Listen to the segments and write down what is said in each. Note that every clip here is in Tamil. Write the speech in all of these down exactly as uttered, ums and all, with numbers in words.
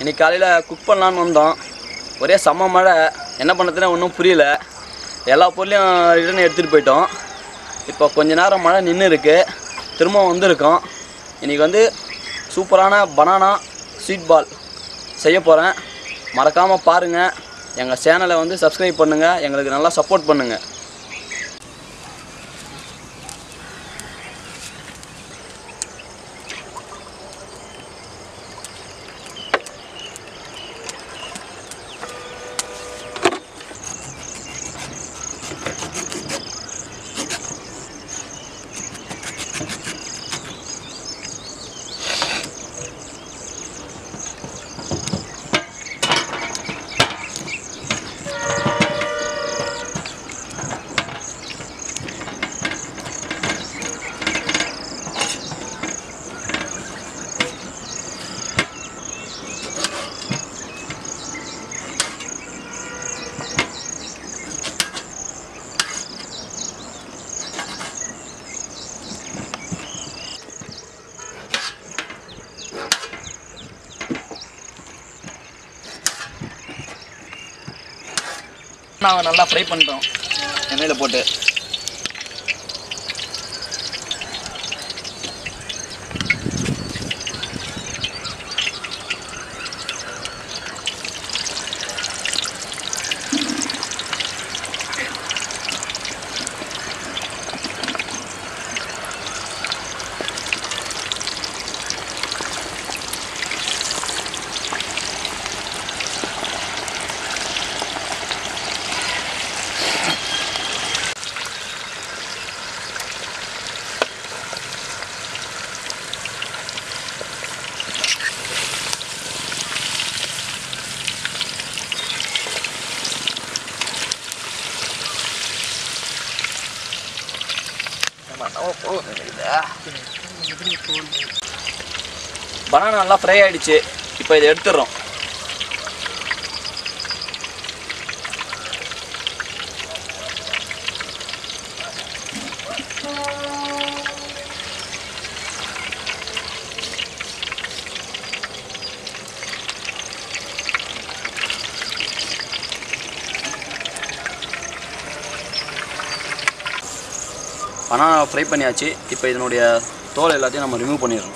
இன்னைக்கு காலையில் குக் பண்ணலான்னு வந்தோம். ஒரே செம்ம மழை, என்ன பண்ணுறதுன்னு ஒன்றும் புரியல. எல்லா பொருளையும் ரிட்டர்ன் எடுத்துகிட்டு போயிட்டோம். இப்போ கொஞ்ச நேரம் மழை நின்று இருக்குது, திரும்ப வந்திருக்கோம். இன்றைக்கி வந்து சூப்பரான பனானா ஸ்வீட் பால் செய்ய போகிறேன். மறக்காமல் பாருங்கள். எங்கள் சேனலை வந்து சப்ஸ்கிரைப் பண்ணுங்கள், எங்களுக்கு நல்லா சப்போர்ட் பண்ணுங்கள். நான் நல்லா ஃப்ரை பண்ணிட்டோம் எண்ணெயில் போட்டு. பனானா நல்லா ஃப்ரை ஆயிடுச்சு. இப்போ இதை எடுத்துடுறோம். பனானா ஃப்ரை பண்ணியாச்சு. இப்போ இதனுடைய தோல் எல்லாத்தையும் நம்ம ரிமூவ் பண்ணிடுறோம்.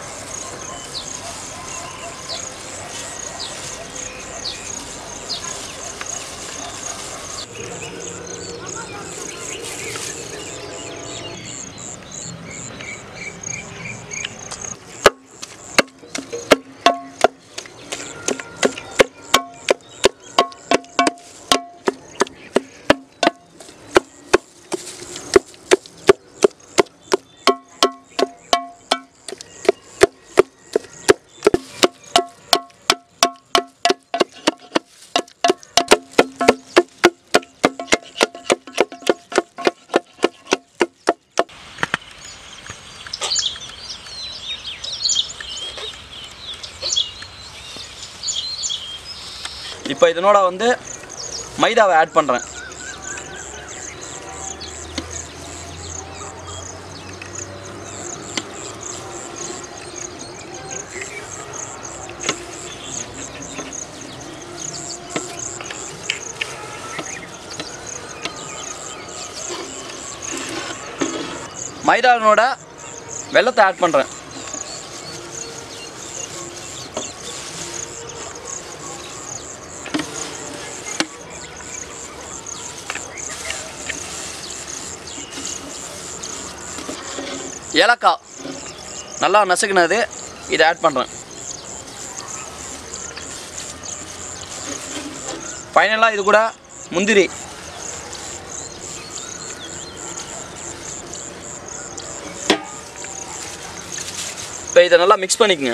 இப்போ இதனோட வந்து மைதாவை ஆட் பண்ணுறேன். மைதாவினோட வெல்லத்தை ஆட் பண்ணுறேன். ஏலக்காய் நல்லா நசுக்குனது, இதை ஆட் பண்ணுறேன். ஃபைனலாக இது கூட முந்திரி. இப்போ இதை நல்லா மிக்ஸ் பண்ணிக்கங்க.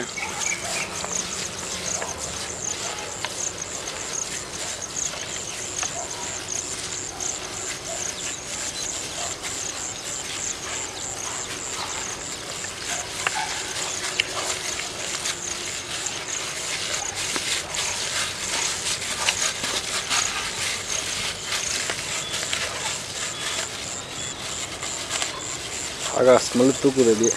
agak meletup udah dia.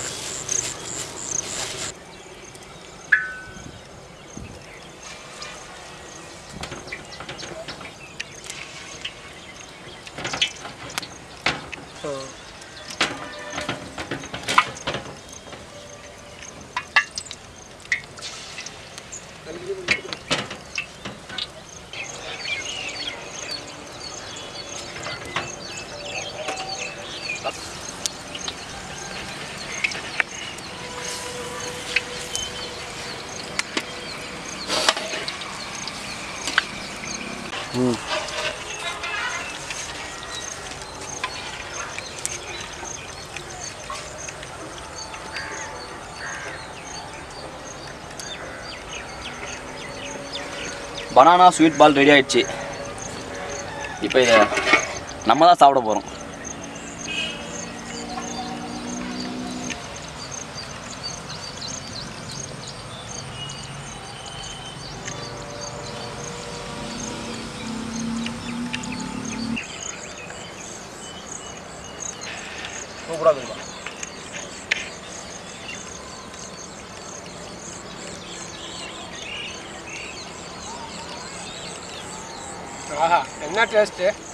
ம் பனானா ஸ்வீட் பால் ரெடி ஆயிடுச்சு. இப்போ இதை நம்ம தான் சாப்பிட போகிறோம். சூப்பராக இருக்குங்களா? ஆஹா, என்ன டேஸ்ட்டு!